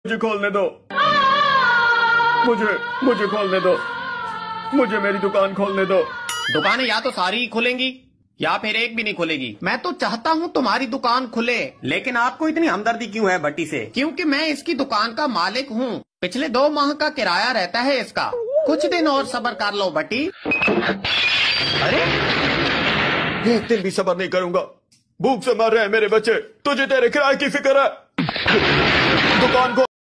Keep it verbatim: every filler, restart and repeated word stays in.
मुझे खोलने दो, मुझे मुझे खोलने दो, मुझे मेरी दुकान खोलने दो। दुकानें या तो सारी ही खुलेंगी या फिर एक भी नहीं खुलेगी। मैं तो चाहता हूँ तुम्हारी दुकान खुले। लेकिन आपको इतनी हमदर्दी क्यों है भट्टी से? क्योंकि मैं इसकी दुकान का मालिक हूँ। पिछले दो माह का किराया रहता है इसका। कुछ दिन और सब्र कर लो भट्टी। अरे एक दिन भी सब्र नहीं करूंगा। भूख से मर रहे हैं मेरे बच्चे, तुझे तेरे किराए की फिक्र है? दुकान को